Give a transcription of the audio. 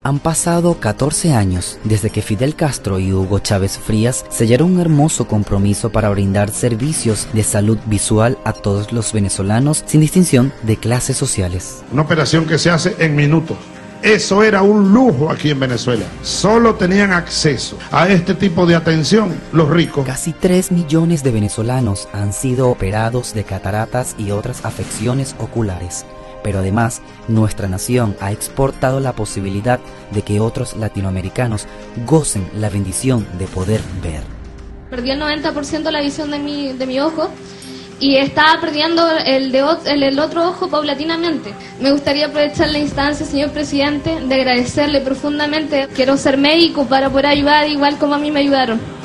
Han pasado 14 años desde que Fidel Castro y Hugo Chávez Frías sellaron un hermoso compromiso para brindar servicios de salud visual a todos los venezolanos sin distinción de clases sociales. Una operación que se hace en minutos. Eso era un lujo aquí en Venezuela. Solo tenían acceso a este tipo de atención los ricos. Casi 3 millones de venezolanos han sido operados de cataratas y otras afecciones oculares. Pero además, nuestra nación ha exportado la posibilidad de que otros latinoamericanos gocen la bendición de poder ver. Perdí el 90% la visión de mi ojo y estaba perdiendo el otro ojo paulatinamente. Me gustaría aprovechar la instancia, señor presidente, de agradecerle profundamente. Quiero ser médico para poder ayudar igual como a mí me ayudaron.